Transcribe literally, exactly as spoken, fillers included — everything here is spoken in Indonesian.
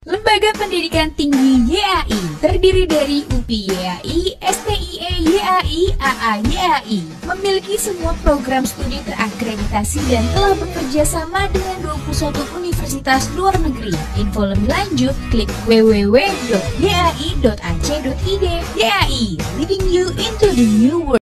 Lembaga Pendidikan Tinggi Y A I terdiri dari U P Y A I, S T I E Y A I, A A Y A I, memiliki semua program studi terakreditasi dan telah bekerja sama dengan dua puluh satu universitas luar negeri. Info lebih lanjut, klik w w w dot y a i dot a c dot i d. Y A I, leading you into the new world.